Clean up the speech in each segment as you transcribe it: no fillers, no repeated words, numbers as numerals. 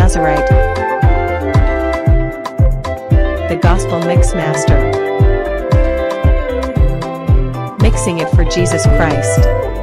Nazarite, the Gospel Mix Master, mixing it for Jesus Christ.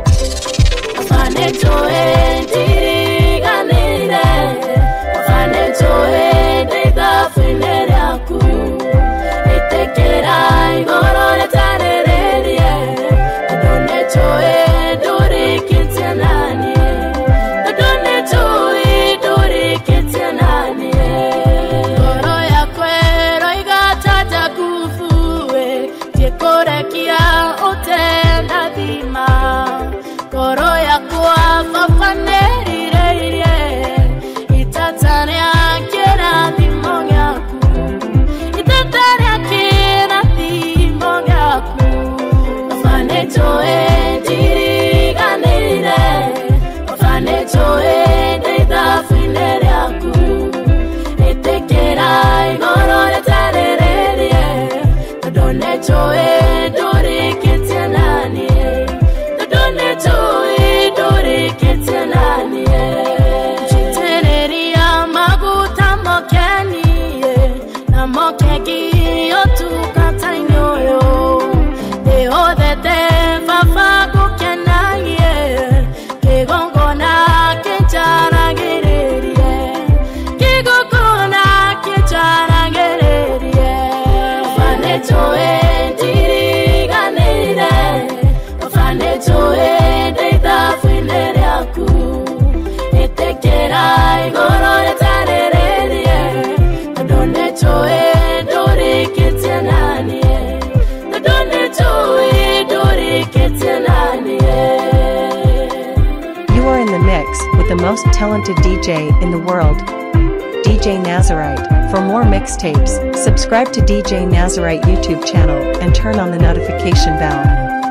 You are in the mix with the most talented DJ in the world, DJ Nazarite. For more mixtapes, subscribe to DJ Nazarite YouTube channel and turn on the notification bell.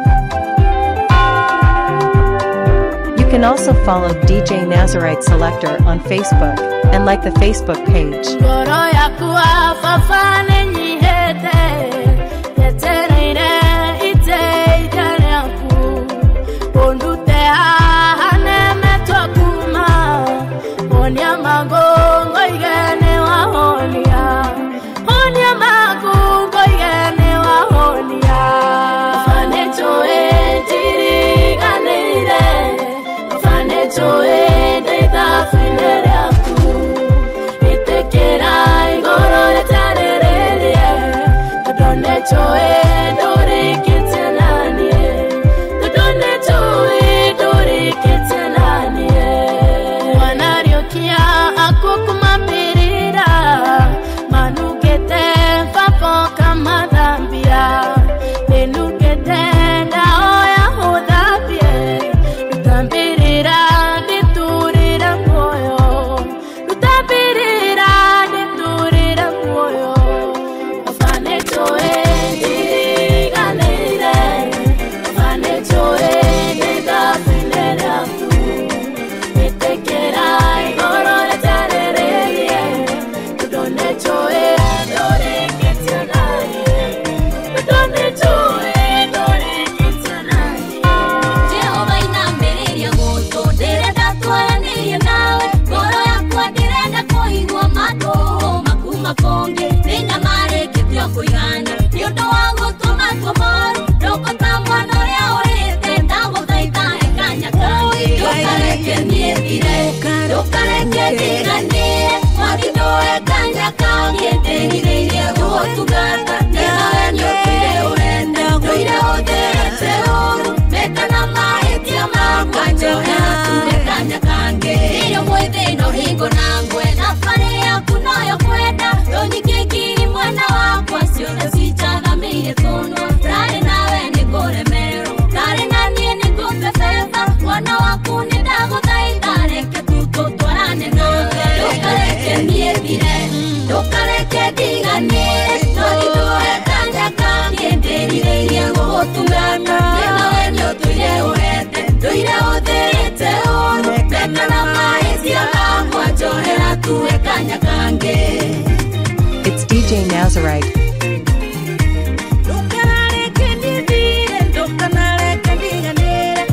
You can also follow DJ Nazarite Selector on Facebook and like the Facebook page. It's DJ Nazarite.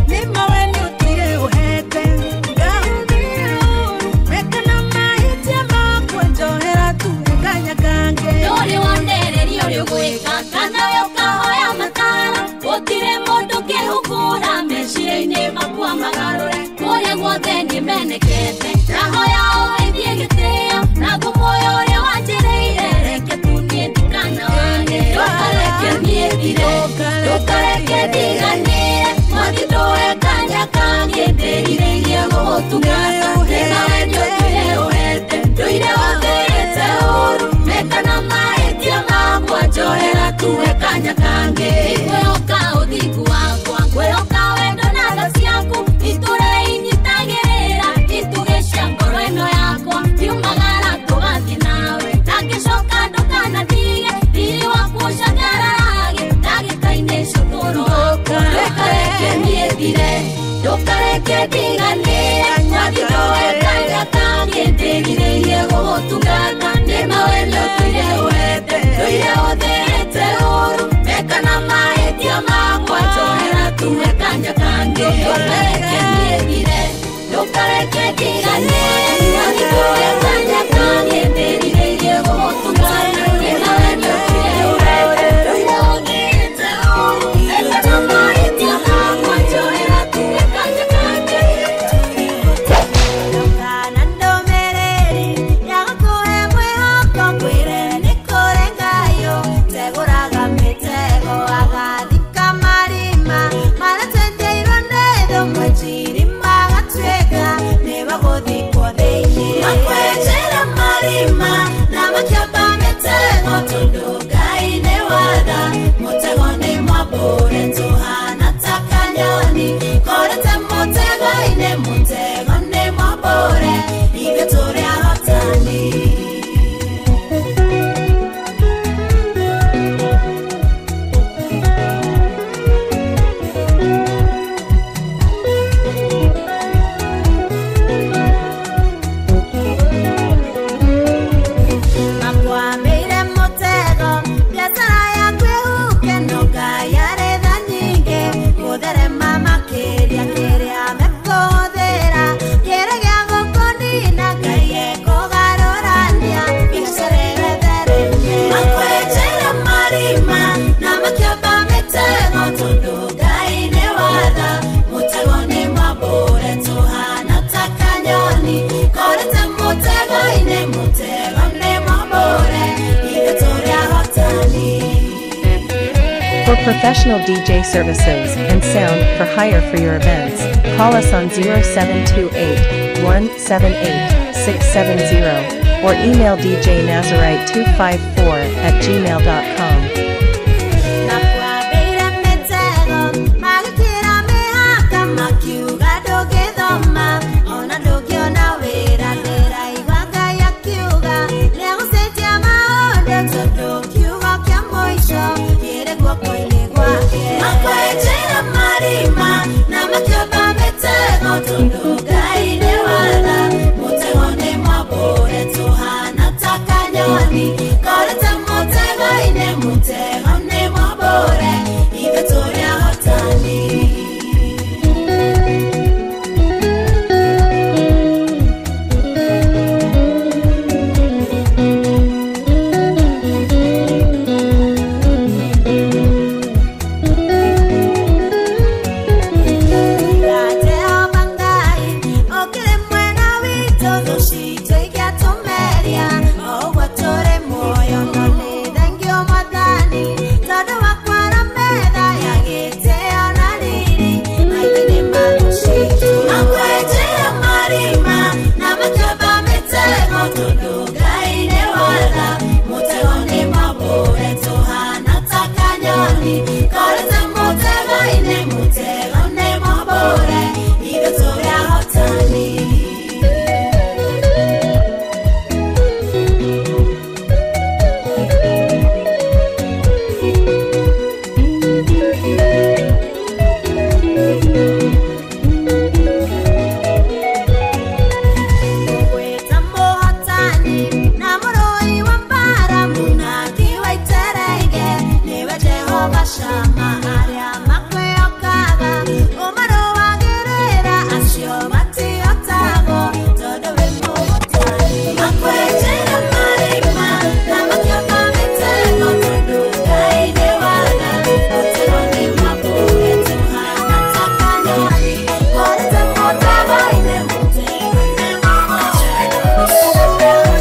Mekana dire ndukareke ndiganie mwathi ndoe kanya kangi ndĩrirĩirie gũgũtungata nĩnawe nĩũtuire ũhete ndũire wathĩte ũru mekana mahĩtia makwa njohera tuwe kanya kangi ngwĩhoka ũthingu wakwa ngwĩhoka wendo na tha ciaku itũre inyitagĩrĩra itugĩ cia ngoro ĩno yakwa tiumagara tũgathiĩ nawe ndangĩcoka ndũkanandige riri waku ũcangararage ndagĩka-inĩ icio tũroka ndũkareke niĩ thire ndũkareke ndiganie mwathi ndoe kanya kangi ndĩrirĩirie gũgũtungata nĩmawe nĩũtuire ũhete ndũire ũthĩte ũru mekana mahĩtia makwa njohera tuwe kanya kangi ndũkareke niĩ thire ndũkareke ndiganie mwathi ndoe kanya kangi ndĩrirĩirie gũgũtungata nĩmawe nĩũtuire ũhete ndũire ũthĩte ũru mekana mahĩtia makwa njohera tuwe kanya kangi For professional DJ services and sound for hire for your events, call us on 0728-178-670 or email djnazarite254@gmail.com.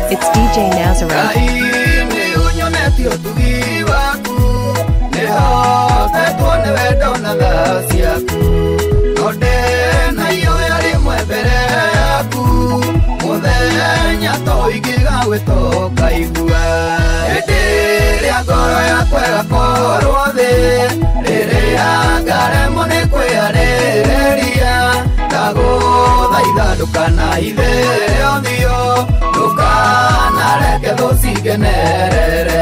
DJ Nazarite. Nonde na iyo yari mwebere yaku muthenya toigiga gwitoka igua Ria ngoro yakwa ĩgakorwo thĩ rĩrĩa ngaremwo nĩ kwĩharĩrĩria ndagũthaitha ndũkanahithĩre ũthiũ ndũkanareke thũ cingenerere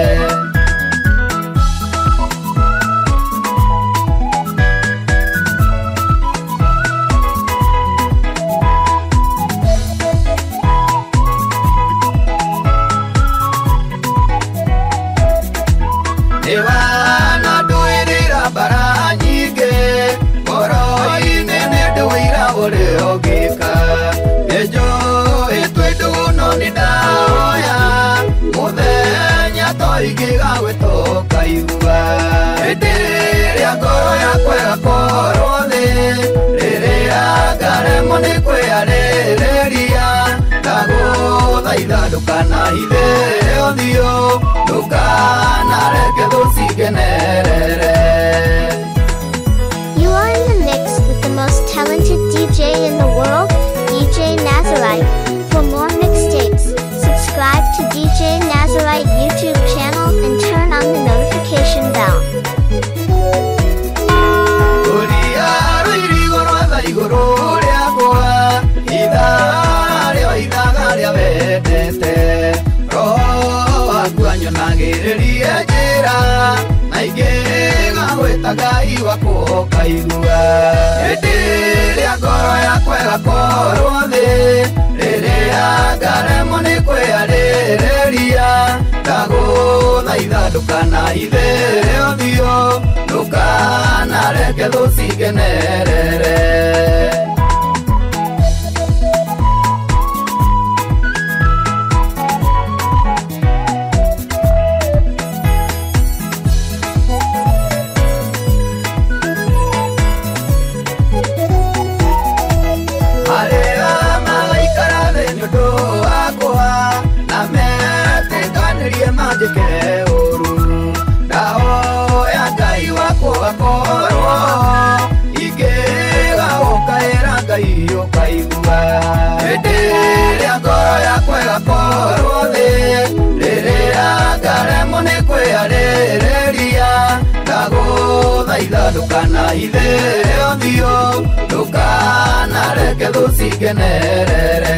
Toigiga gwĩtoka igua Ria ngoro yakwa ĩgakorwo thĩ rĩrĩa ngaremwo nĩ kwĩharĩrĩria ndagũthaitha ndũkanahithĩre ũthiũ ndũkanareke thũ cingenerere You are in the mix with the most talented DJ in the world, DJ Nazarite. For more mixtapes, subscribe to DJ Nazarite YouTube channel and turn on the notification bell. Ngai wako kaigua Ria ngoro yakwa ĩgakorwo thĩ rĩrĩa ngaremwo nĩ kwĩharĩrĩria ndagũthaitha ndũkanahithĩre ũthiũ ndũkanareke thũ cingenerere Ria ngoro yakwa ĩgakorwo thĩ rĩrĩa ngaremwo nĩ kwĩharĩrĩria ndagũthaitha ndũkanahithĩre ũthiũ ndũkanareke thũ cingenerere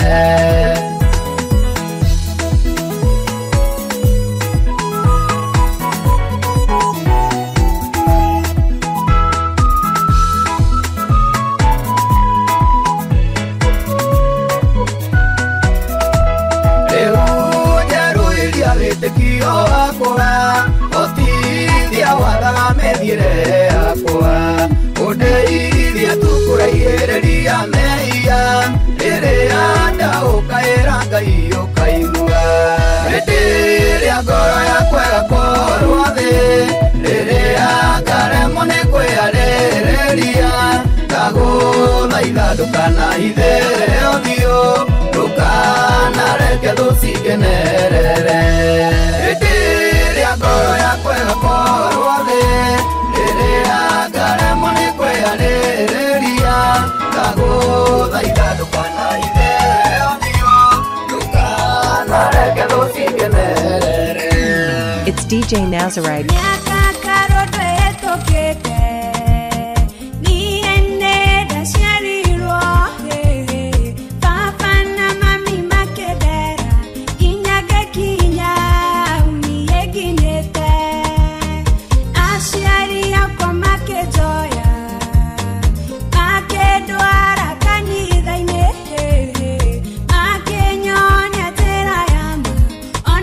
Otithia wathaga methiĩre yakwa ũndeithie tũkũraihĩrĩria mehia rĩrĩa ndaũkaĩra Ngai ũkaigua Ria ngoro yakwa ĩgakorwo thĩ rĩrĩa ngaremwo nĩ kwĩharĩrĩria ndagũthaitha ndũkanahithĩre ũthiũ ndũkanareke thũ cingenerere Ria ngoro yakwa ĩgakorwo thĩ rĩrĩa ngaremwo nĩ kwĩharĩrĩria ndagũthaitha ndũkanahithĩre ũthiũ ndũkanareke thũ cingenerere It's DJ Nazarite.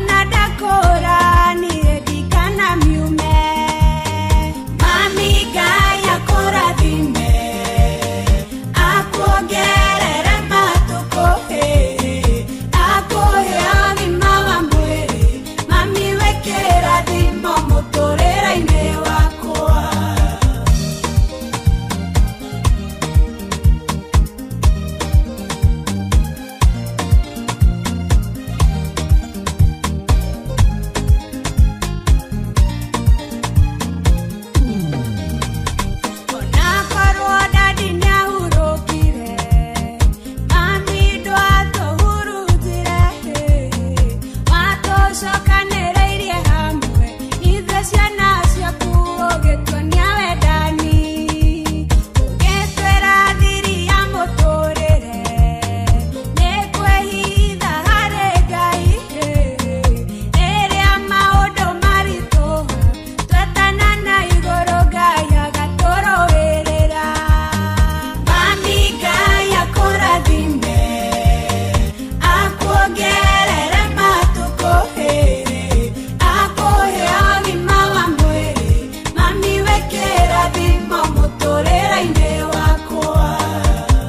Mami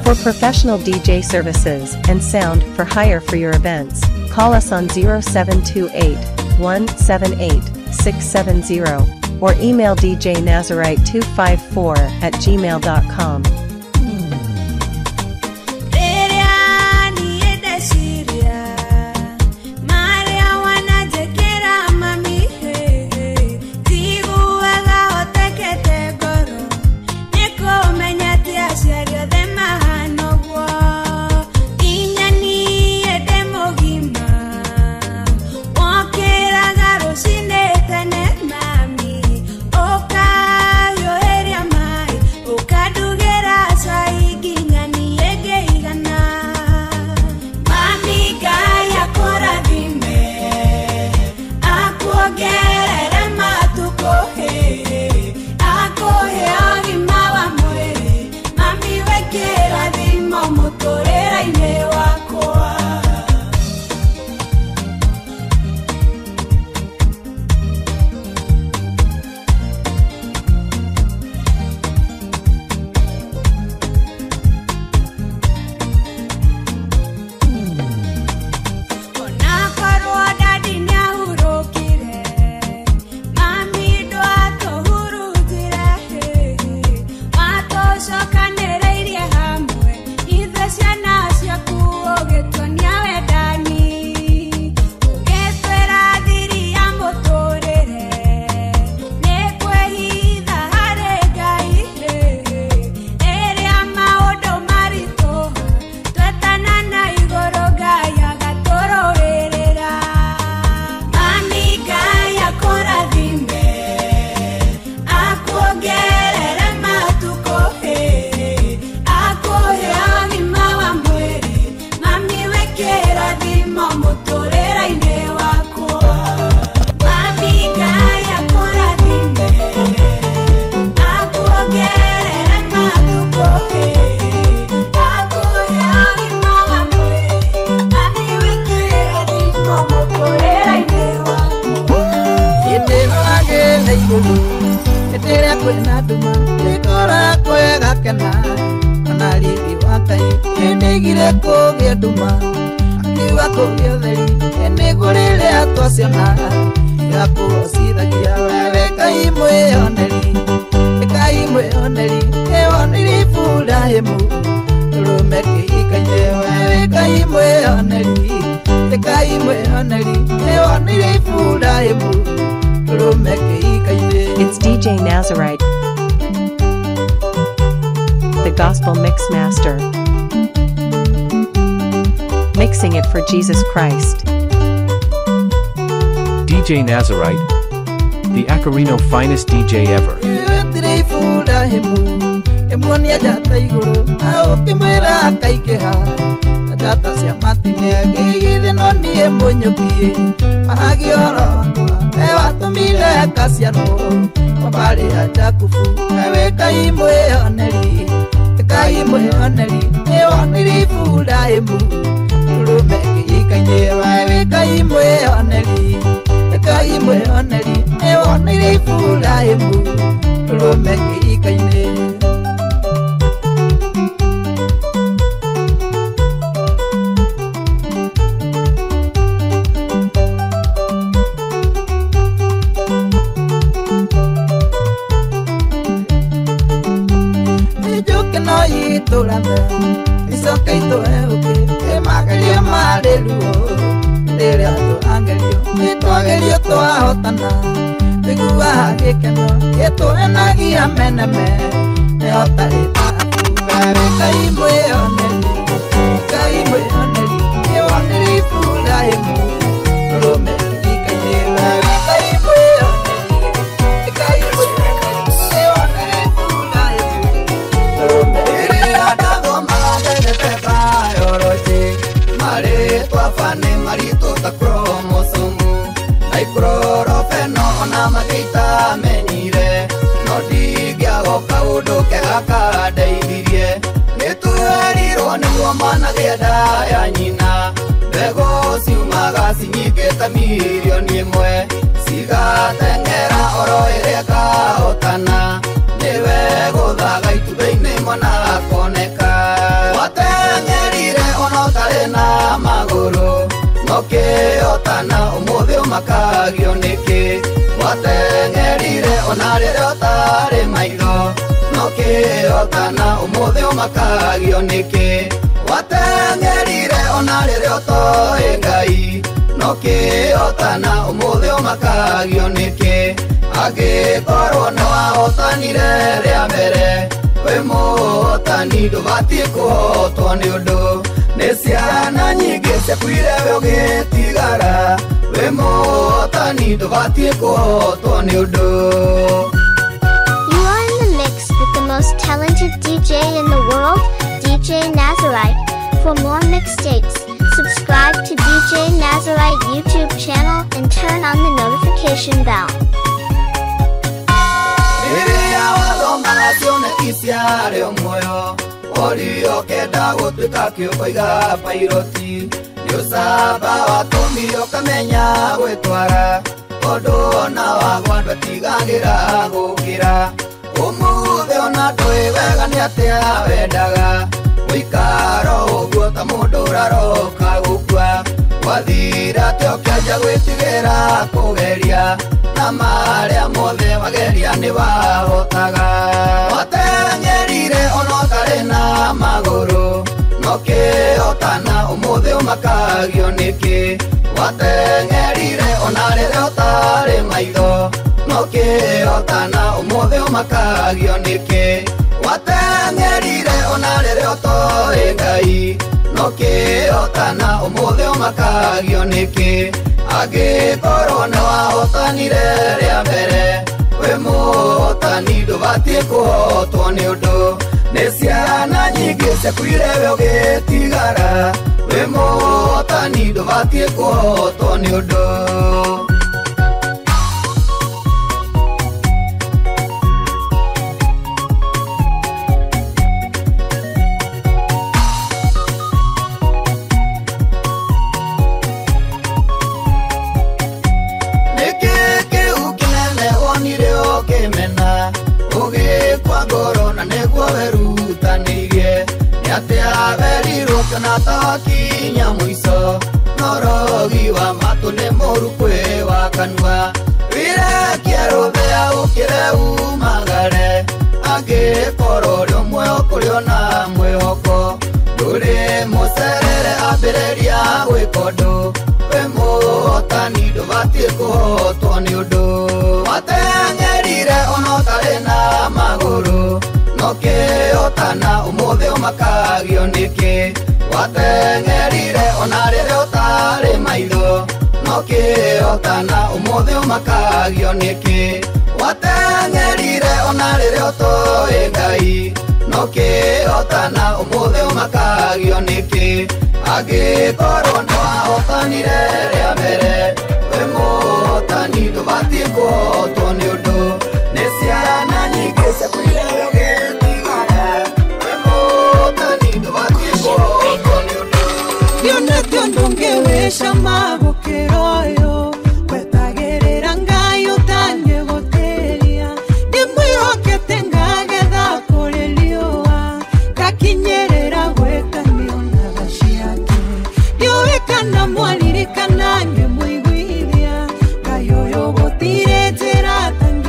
For professional DJ services and sound for hire for your events, call us on 0728 178 670 or email djnazarite254@gmail.com. It's DJ Nazarite, the Gospel Mix Master, mixing it for Jesus Christ. DJ Nazarite, the Acarino finest DJ ever. otana umuthio makagio niki watengerire ona riria utari maitho noki otana umuthio makagio niki watengerire ona riria utoi Ngai noki otana umuthio makagio niki angikorwo ni wahotanire ria mbere we mũhotani ndũbatie kũhotwo nĩ ũndũ nĩ ciana nyingĩ ciakuire we ũgĩtigara we mũhotani ndũbatie kũhotwo nĩ ũndũ. You are in the mix with the most talented DJ in the world, DJ Nazarite. For more mixtapes, subscribe to DJ Nazarite YouTube channel and turn on the notification bell. Rĩrĩa wathomaga cioneki ciarĩ muoyo ũrio kenda gũtuĩka kĩũkoiga pairoti nĩ ũcamba watũmire ũkamenya gwĩtwara tondũ ona wagwa ndũtigagĩra gũkĩra ũmũthĩ ona ndũĩ wega nĩ atĩa wendaga gũikara ũguo ta mũndũ ũraroka gũkua wathira atĩ ũkĩanjia gwĩtigĩra kũgeria na marĩa mothe wageria nĩ wahotaga watengerire ona ũtarĩ na magũrũ nokĩhotana ũmũthĩ ũmakagio nĩkĩ watengerire ona rĩrĩa ũtarĩ maitho nokĩhotana ũmũthĩ ũmakagio nĩkĩ watengerire ona rĩrĩa ũtoi Ngai nokĩhotana ũmũthĩ ũmakagio nĩkĩ angĩkorwo nĩ wahotanire rĩa mbere we mũhotani ndũbatie kũhotwo nĩ ũndũ nĩ ciana nyingĩ ciakuire we ũgĩtigara we mũhotani ndũbatie kũhotwo nĩ ũndũ. Natakinya mũico norogi wa matũ nĩ mũru kwĩ wa kanua wirekie rũthĩa ũkĩre umagare angĩkorwo ũrĩ muoyo kũrĩ ona mwĩhoko ndũrĩ mũcerere ambĩrĩria gwĩka ũndũ we mũhotani ndũbatie kũhotwo nĩ ũndũ watengerire ona ũtarĩ na magũrũ nokĩhotana ũmũthĩ ũmakagio nĩkĩ watengerire ona rĩrĩa ũtarĩ maitho nokĩhotana ũmũthĩ ũmakagio nĩkĩ watengerire ona rĩrĩa ũtoi Ngai nokĩhotana ũmũthĩ ũmakagio nĩkĩ angĩkorwo nĩ wahotanire rĩa mbere we mũhotani ndũbatie kũhotwo nĩ ũndũ nĩ ciana nyingĩ ciakuire we ũgĩtigara we mũhotani ndũbatie kũhotwo nĩ ũndũ. Dionetio ndũngĩwĩca magũkĩra ũyũ wetagĩrĩra Ngai ũtangĩgũtĩria ndĩmwĩhokete ngagetha kũrĩ riũa ngakinyĩrĩra gwĩka nĩonaga ciake ndiũĩ kana mwaririkana ngĩmũiguithia Ngai ũyũ gũtirĩ njĩra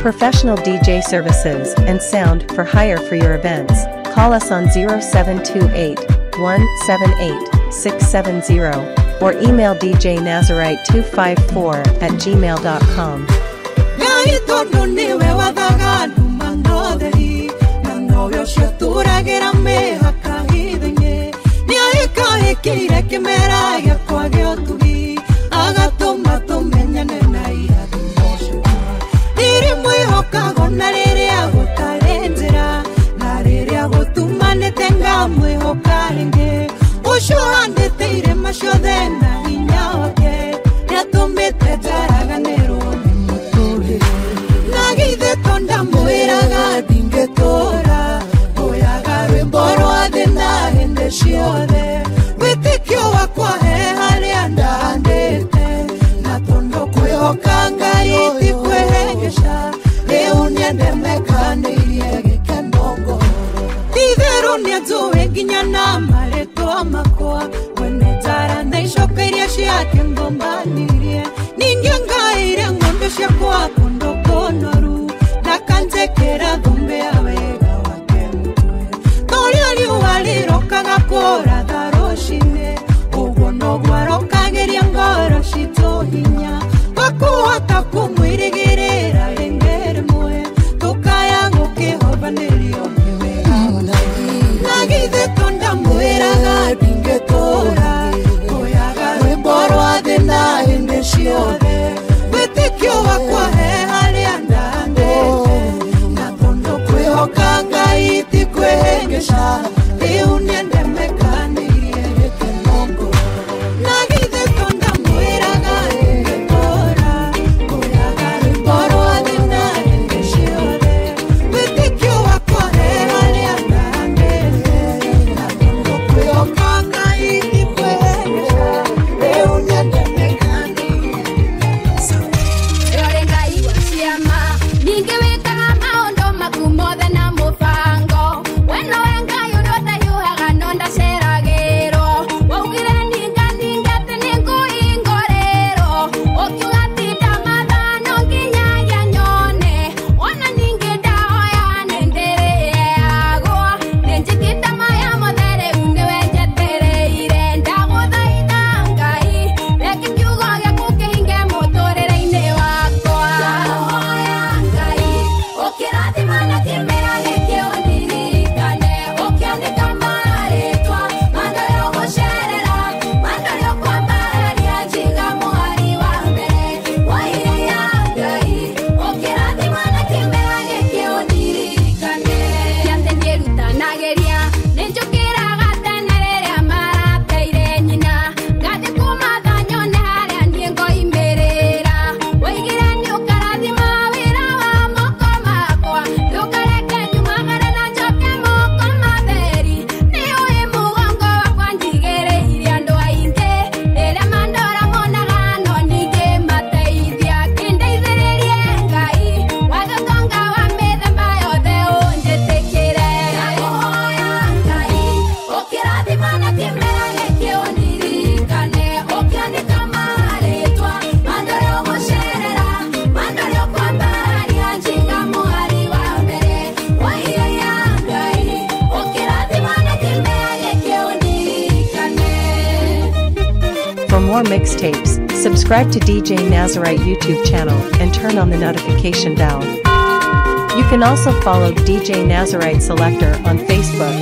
Professional DJ services and sound for hire for your events. Call us on 0728 178 670 or email djnazarite254@gmail.com. For more mixtapes, subscribe to DJ Nazarite YouTube channel and turn on the notification bell. You can also follow DJ Nazarite Selector on Facebook.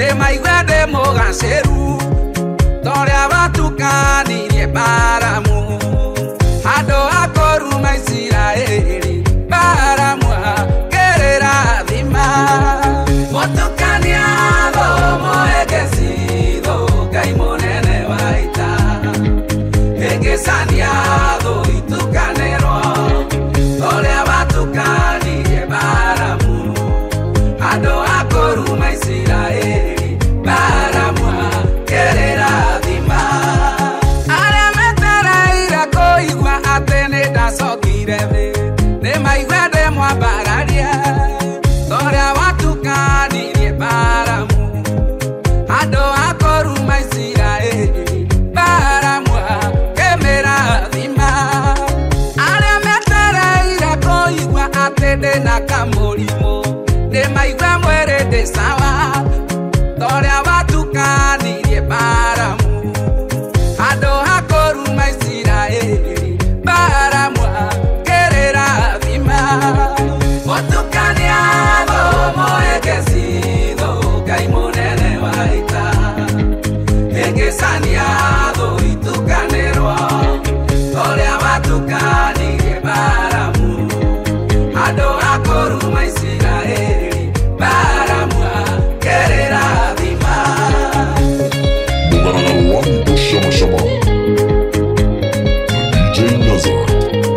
nĩ maigua ndĩ mũgacĩru torĩa watukanirie Baramu handũ ha kũruma Isiraeli Baramu akĩrĩra thima mũtukania thomo egecitho Ngai mũnene wa ita egecania thũ itukanĩrwo torĩa watukanirie Baramu handũ ha kũruma Isiraeli Baramu akĩrĩra thima arĩa metereire kũigua atĩ nĩndacokire thĩ nĩ maigua ndĩ mwambararia torĩa watukanirie Baramu handũ ha kũruma Isiraeli Baramu akĩmĩra thima arĩa metereire kũigua atĩ ndĩna kamũrimũ nĩ maigua mwĩrĩ ndĩ sawa torĩa watukanirie Baramu handũ ha kũruma Isiraeli Baramu akĩrĩra thima mũtukania thomo egecitho Ngai mũnene wa ita egecania thũ itukanĩrwo torĩa watukanirie Baramu handũ ha kũruma Isiraeli Baramu akĩrĩra thima Mugana wangu shama shama DJ Nazarite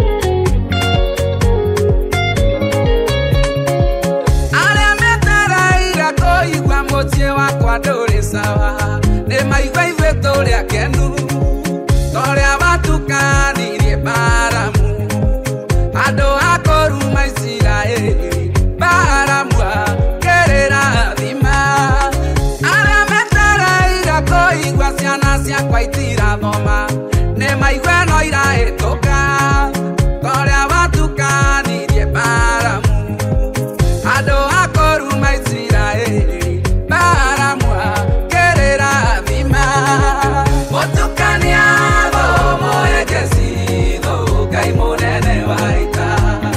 arĩa metereire kũigua mũciĩ wakwa ndũrĩ sawa nĩ maigua ithuĩ tũrĩ akenu torĩa watukanirie Baramu handũ ha kũruma Isiraeli Baramu akĩrĩra thima arĩa metereire kũigua ciana ciakwa itirathoma nĩ maigua no irahĩtũka torĩa watukanirie Baramu handũ ha kũruma Isiraeli Baramu akĩrĩra thima mũtukania thomo egecitho Ngai mũnene wa ita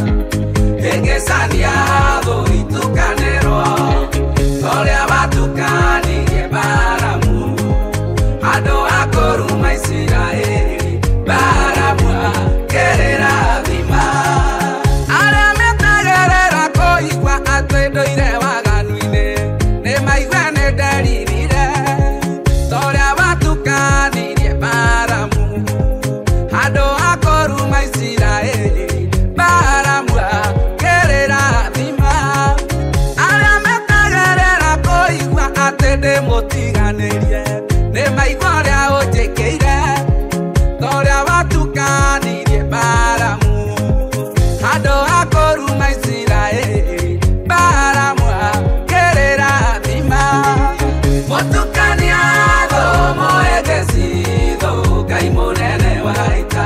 egecania thũ itukanĩrwo torĩa watukanirie Baramu handũ ha kũruma Isiraeli Baramu akĩrĩra thima arĩa metegerera kũigua atĩ ndũire waganu-inĩ nĩ maigua nĩ nderirire torĩa watukanirie Baramu handũ ha kũruma Isiraeli Baramu akĩrĩra thima arĩa metegerera kũigua atĩ ndĩmũtiganĩrie nĩ maigua ũrĩa ũnjĩkĩire torĩa watukanirie Baramu handũ ha kũruma Isiraeli Baramu akĩrĩra thima mũtukania thomo egecitho Ngai mũnene wa ita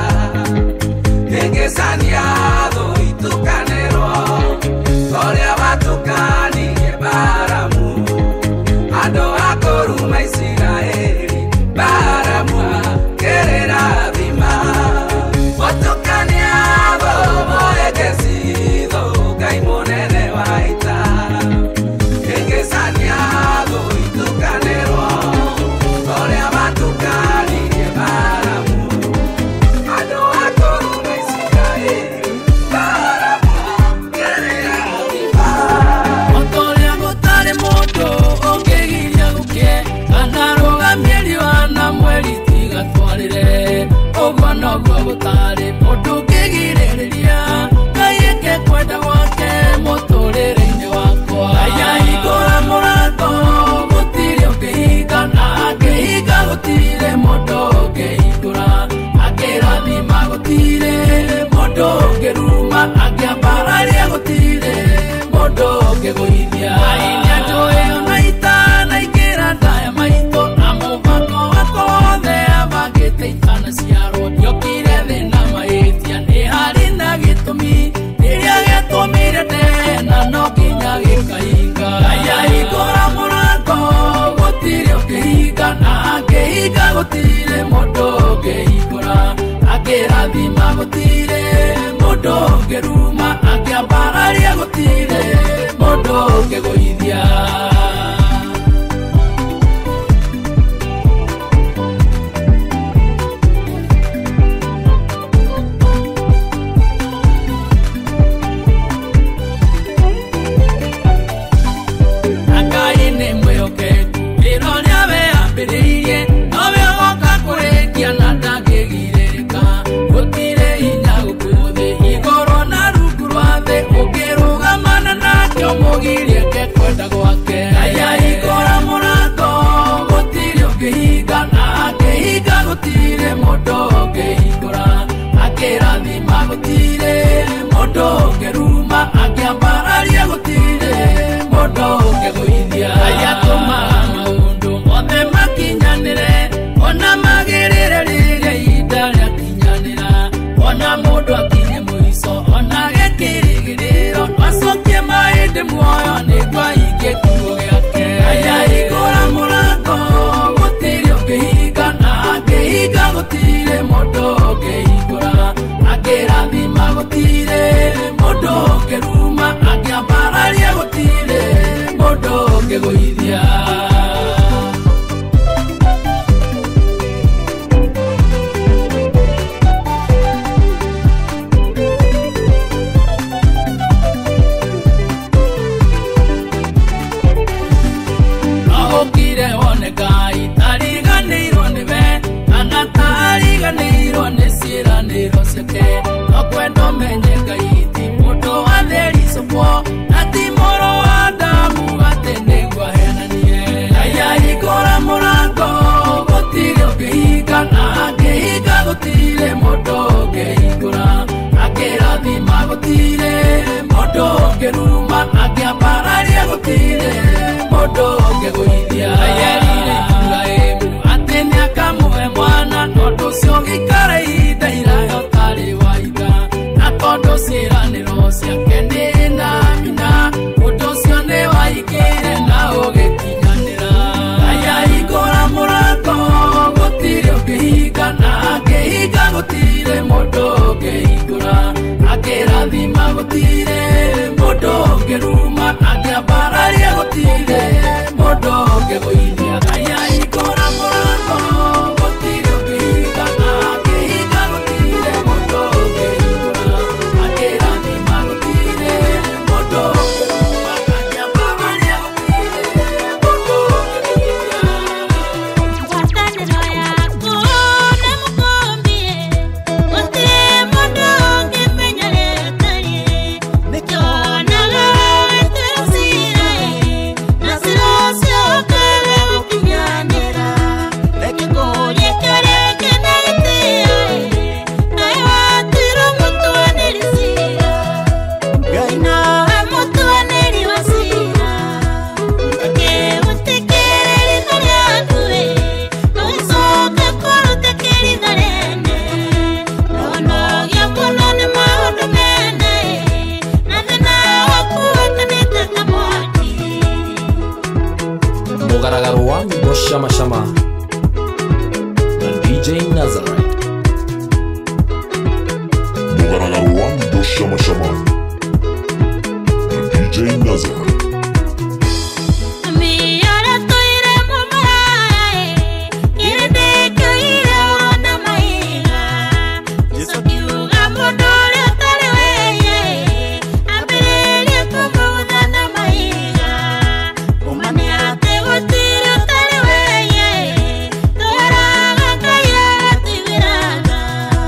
egecania thũ itukanĩrwo torĩa watukanirie Baramu handũ ha kũruma Isiraeli Baramu akĩrĩra thima mũtukania thomo egecitho Ngai mũnene wa ita egecania thũ itukanĩrwo torĩa watukanirie Baramu handũ ha kũruma Isiraeli Baramu akĩrĩra thima Otorĩa gũtarĩ mũndũ ũngĩgiria gũkĩe anarũgamia riũa na mweri tiga twarĩre ũguo noguo gũtarĩ mũndũ ũngĩgirĩrĩria Ngai eke kwenda gwake mũtũrĩre-inĩ wakwa Ngai ahingũra mũrango gũtirĩ ũngĩhinga na angĩhinga gũtirĩ mũndũ ũngĩhingũra angĩrathima gũtirĩ mũndũ ũngĩruma angĩambararia gũtirĩ mũndũ ũngĩgũithia Ngai nĩanjũĩ ona itanaingĩra ndaya maitũ na mũbango wakwa wothe abangĩte itanaciarwo ndiokire thĩ na mahĩtia nĩ harĩ na gĩtũmi rĩrĩa gĩatũmire ndena no nginya gĩkahinga Ngai ahingũra mũrango gũtirĩ ũngĩhinga na angĩhinga gũtirĩ mũndũ ũngĩhingũra angĩrathima gũtirĩ mũndũ ũngĩruma angĩambararia gũtirĩ mũndũ ũngĩgũithia amenye gaiti mũndũ wa theri cũkwo ati mũrũ wa Adamu atĩ nĩguo ahenanie aya hingũra mũrango gũtirĩ ũngĩhinga na angĩhinga gũtirĩ mũndũ ũngĩhingũra akĩrathima gũtirĩ mũndũ ũngĩruma akĩambararia gũtirĩ mũndũ ũngĩgũithia ayerire Iburahĩmu atĩ nĩakamũhe mwana tondũ ũcio gĩikara ihinda iraya ũtarĩ waiga na tondũ ciĩranĩro ciake nĩ na mina ũndũ ũcio nĩ waingĩre na ũgĩkinyanĩra aya hingũra mũrango gũtirĩ ũngĩhinga na angĩhinga gũtirĩ mũndũ ũngĩhingũra akĩrathima gũtirĩ mũndũ ũngĩruma akĩambararia gũtirĩ mũndũ ũngĩgũithia aya hingũra mũrango gũtirĩ ũngĩhinga na angĩhinga gũtirĩ mũndũ ũngĩhingũra akĩrathima gũtirĩ mũndũ ũngĩruma akĩambararia gũtirĩ mũndũ ũngĩgũithia. Ngwatanĩro yaku nĩ mũkũmbie gũtirĩ mũndũ ũngĩmenya rĩrĩa ũtariĩ nĩkĩonaga wĩtĩra cira na cira ũcio ũkaga gũkinyanĩra reke ngũrie kĩũria kĩna gĩtĩo nawe watirwo mũtuanĩri cira Ngai nawe mũtuanĩri wa cira akĩgũtekereri rĩaku ũgĩcoka kũruta kĩritho rĩene nonogia mũno nĩ maũndũ mene na thĩna waku ũtanĩte ta mwaki Mũgaragaro wa nyĩmbo Shama Shama na DJ Nazarite. Mũgaragaro wa nyĩmbo Shama Shama na DJ Nazarite. Miyara toire mumarae kirende kyoira ona maiga Yesu kiuga mũndũ ũrĩa ũtarĩ weye ambĩrĩrie kũmũgũtha na maiga umane atĩ gũtirĩ ũtarĩ weye twaraga Ngai agatigĩraga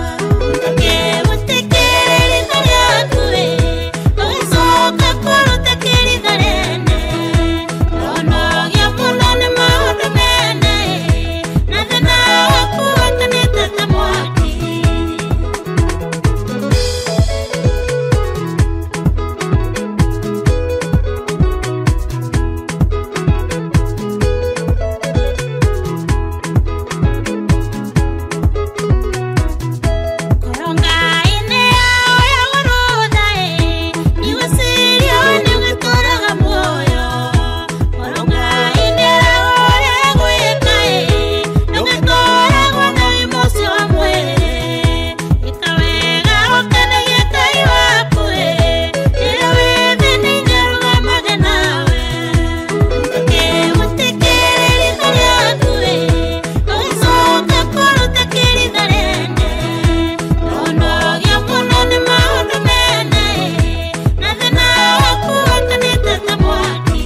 akĩgũtekereri rĩaku ũgĩcoka kũruta kĩritho rĩene nonogia mũno nĩ maũndũ mene na thĩna waku ũtanĩte ta mwaki korongaine yao ya gũrũthaĩ nĩgũcirio nĩgũtũraga muoyo korongaine yao ya gwĩkaĩ nĩgũtũragwo na wĩma ũcio wa mwĩrĩ ĩka wega ũkenagie Ngai waku rĩrĩa wĩ thĩĩna-inĩ arũgamage nawe akĩgũtekereri rĩaku ũgĩcoka kũruta kĩritho rĩene nonogia mũno nĩ maũndũ mene na thĩna waku ũtanĩte ta mwaki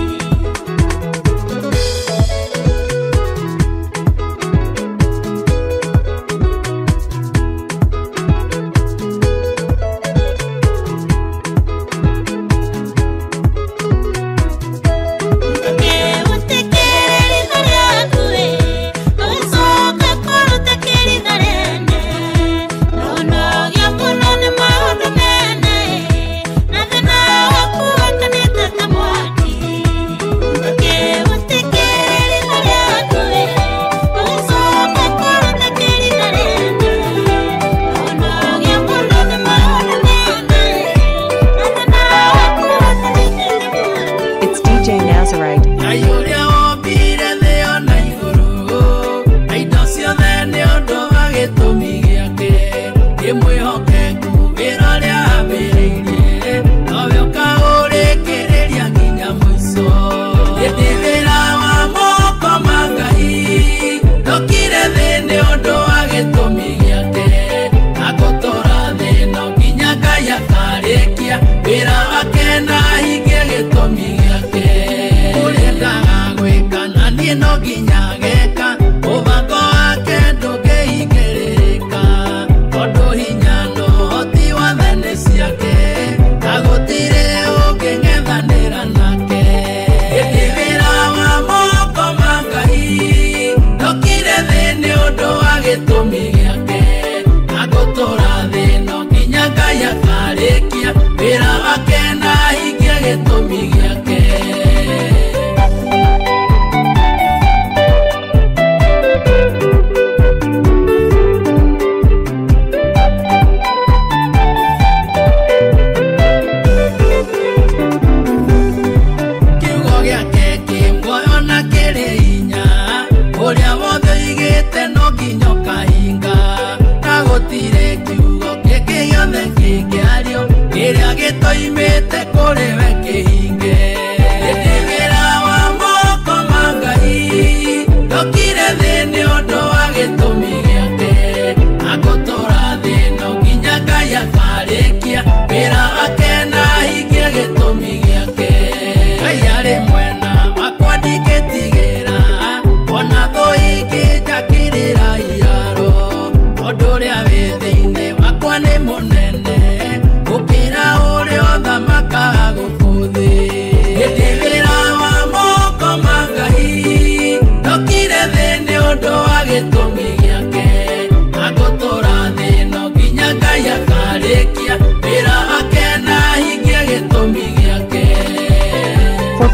akĩgũtekereri rĩaku ũgĩcoka kũruta kĩritho rĩene nonogia mũno nĩ maũndũ mene na thĩna waku ũtanĩte ta mwaki akĩgũtekereri rĩaku ũgĩcoka kũruta kĩritho rĩene nonogia mũno nĩ maũndũ mene na thĩna waku ũtanĩte ta mwaki. It's DJ Nazarite. Ngai ũrĩa wombire thĩ ona igũrũ na indo ciothe nĩ ũndũ wa gĩtũmi gĩake gĩmwĩhokeku wĩra ũrĩa ambĩrĩirie nowe ũkaũrĩkĩrĩria nginya mũico ĩndĩ wĩra wa moko ma Ngai ndokire thĩ nĩ ũndũ wa gĩtũmi gĩake na gũtũra thĩ ĩno nginya Ngai akarĩkia wĩra wake na hingie gĩtũmi gĩake ũrĩendaga gwĩka na niĩ no nginya geka mũbango wake ndũngĩhingĩrĩka tondũ hinya no ũhoti wothe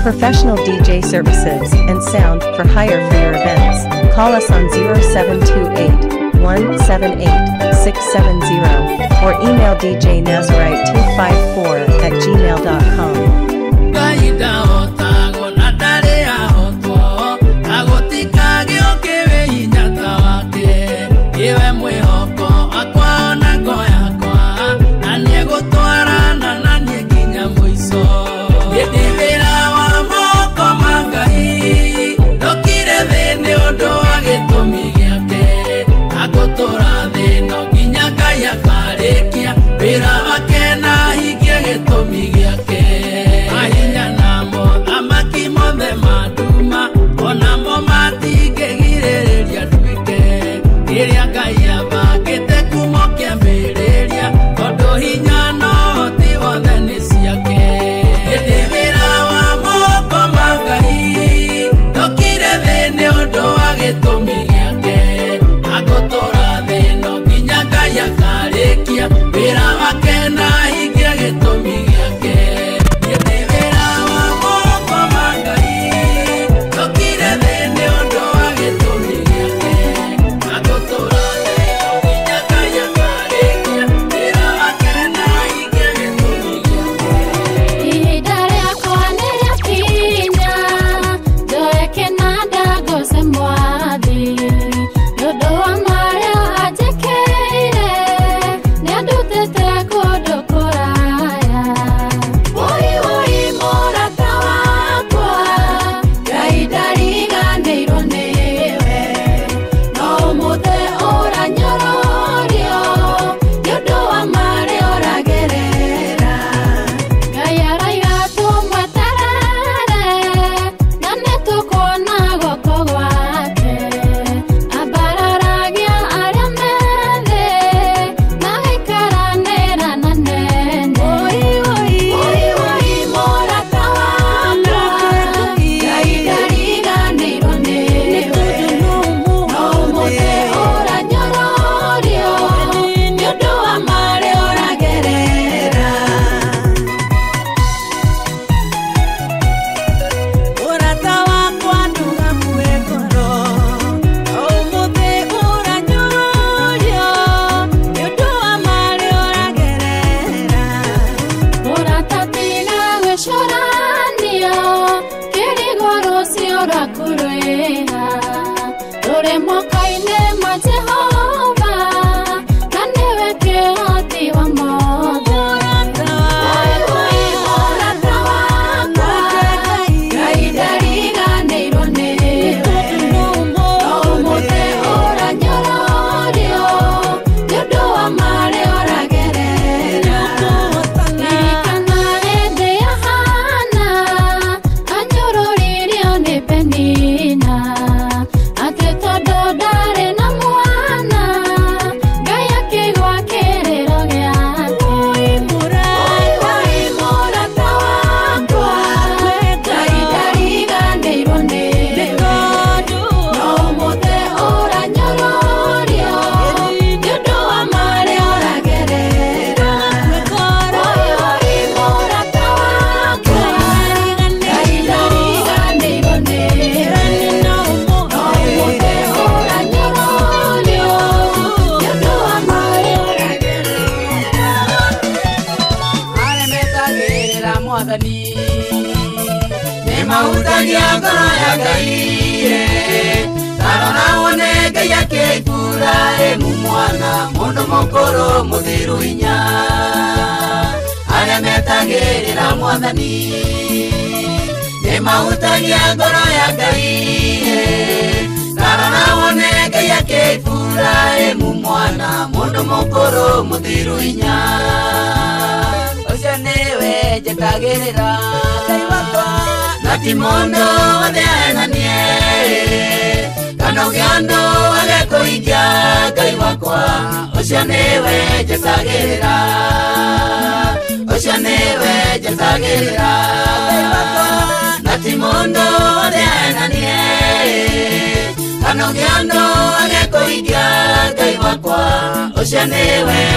Professional DJ services and sound for hire for your events. Call us on 0728-178-670 or email djnazarite254@gmail.com.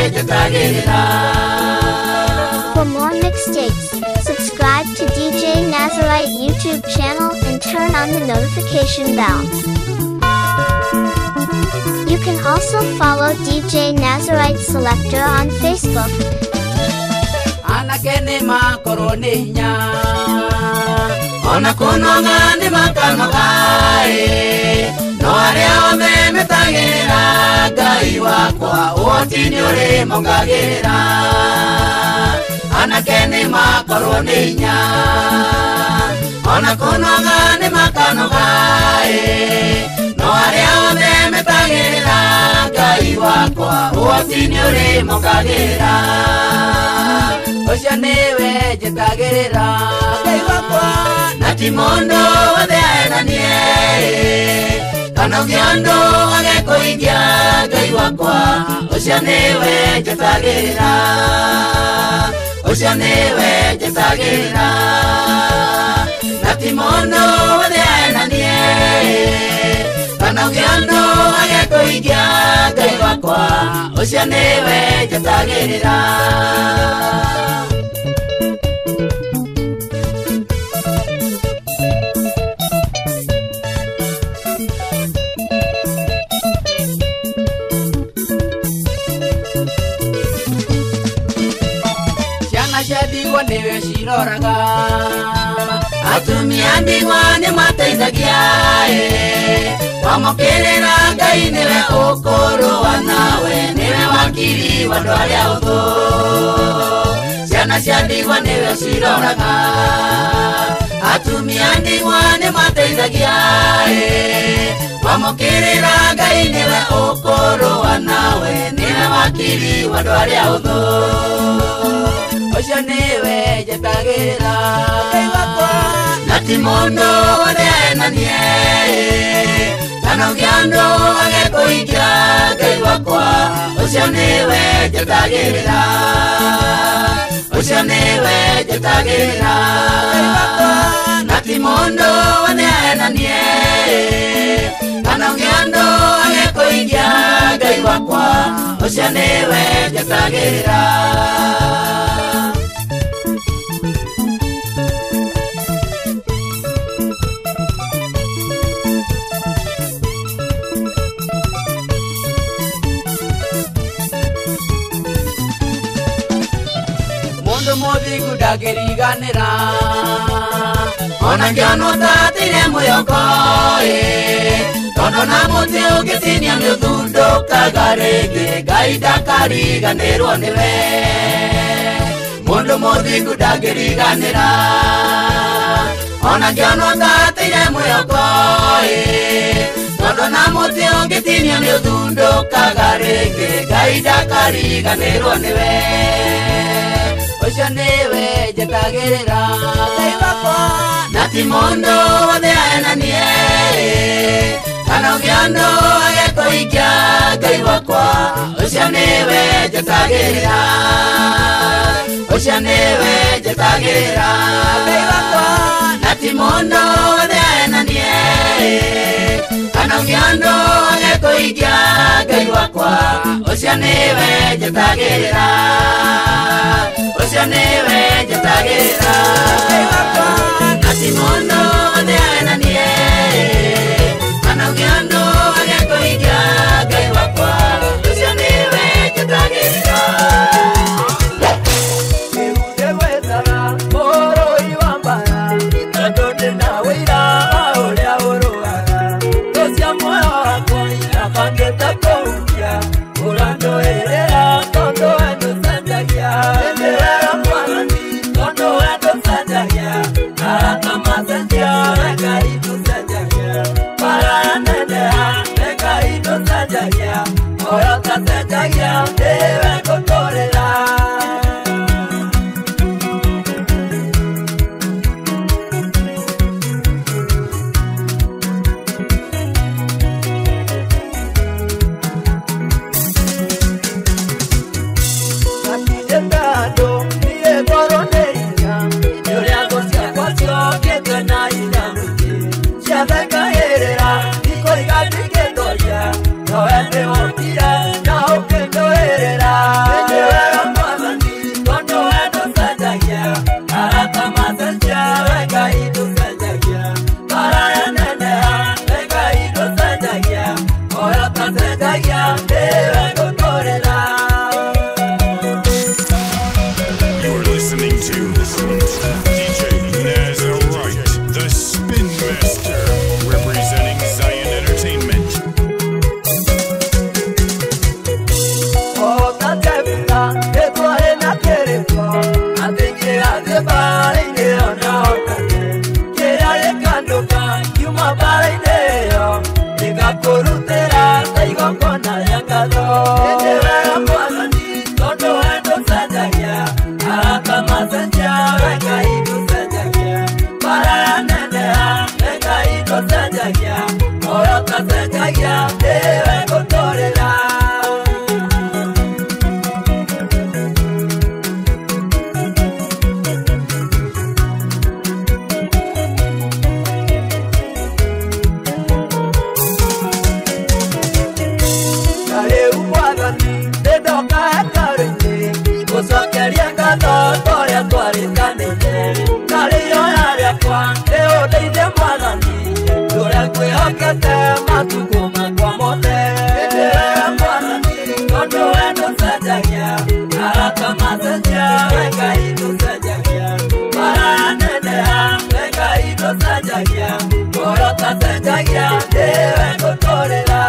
For more mixtapes, subscribe to DJ Nazarite YouTube channel and turn on the notification bell. You can also follow DJ Nazarite Selector on Facebook. Anakene makoroninya Ona kunoga ni makanogae No aria ome metagera Gai wakwa uotini uri mongagera Anakene makoroninya Ona kunoga ni makanogae No aria ome metagera Gai wakwa uotini uri mongagera Osha niwe jetagera Gai wakwa Nati mondo wade aena nie Kana ugiondo ageko ingia Gai wakwa Osha niwe jetagera Osha niwe jetagera Nati mondo wade aena nie Kana ugiondo ageko ingia Gai wakwa Osha niwe jetagera Ndigwa niwe ciroraga Atumia ndigwa ni mateithagia Wamokirira Ngai niwe ũkũrũa nawe Niwe wakiri wa andũ arĩa ũthũ Ciana cia ndigwa niwe ciroraga Atumia ndigwa ni mateithagia Wamokirira Ngai niwe ũkũrũa nawe Niwe wakiri wa andũ arĩa ũthũ Osha niwe jetagera Gai wakwa Nati mondo wade aena nie Kana ugiando ageko ingia Gai wakwa Osha niwe jetagera Osha niwe jetagera Gai wakwa Nati mondo wade aena nie Kana ugiando ageko ingia Gai wakwa Osha niwe jetagera Mothigu ndangĩriganĩra Ona ngĩonwo tatire mwĩhoko Tondũ na mũtĩ ũngĩtinia nĩũthundũkaga rĩngĩ Ngai ndakariganĩrwo nĩwe Mũndũ mũthingu ndangĩriganĩra Ona ngĩonwo tatire mwĩhoko Tondũ na mũtĩ ũngĩtinia nĩũthundũkaga rĩngĩ Ngai ndakariganĩrwo nĩwe Osha niwe jetagera Gai wakwa Nati mondo wade aena nie Kana ugiando ageko ingia Gai wakwa Osha niwe jetagera Osha niwe jetagera Gai wakwa Nati mondo wade aena nie Kana ugiando ageko ingia Gai wakwa Osha niwe jetagera Osha niwe jetagera Gai wakwa Nati mondo wade aena nie Kana ugiando ageko ingia Gai wakwa Osha niwe jetagera Kirude wetara Moro iwambara Tondũ na wĩra ũrĩa ũrũaga Tũcia muoyo wakwa Nabangĩte kũhukia Ũrandũĩrĩra Tondũ wendũcenjagia Ndĩwega mwathani Tondũ wendũcenjagia Arata macenjia Ngai cenjagia ndiwe ngũtũũrĩra. Na rĩu Mwathani nĩndoka hekarũ-inĩ gũcokeria ngatho ta ũrĩa twarĩkanĩire. Na rĩoya rĩakwa rĩũndeithie Mwathani ũrĩa ngwĩhokete matukũ makwa mothe. Nĩndĩwega Mwathani tondũ we ndũcenjagia, arata macenjia we Ngai ndũcenjagia, maraneneha we Ngai ndũcenjagia, ũyũ tacenjagia ndiwe ngũtũũrĩra.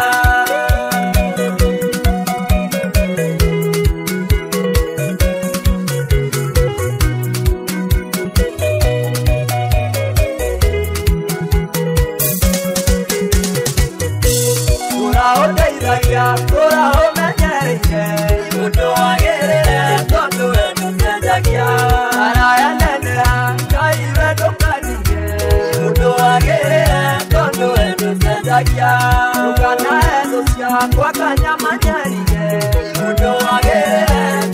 Tũraũndeithagia, tũraũmenyereire, mũndũ wagĩrĩre tondũ we ndũcenjagia. Araya neneha Ngai we ndũkarigie, mũndũ wagĩrĩre tondũ we ndũcenjagia. Ndũkanahe thũ ciakwa kanyamanyarige, mũndũ wagĩrĩre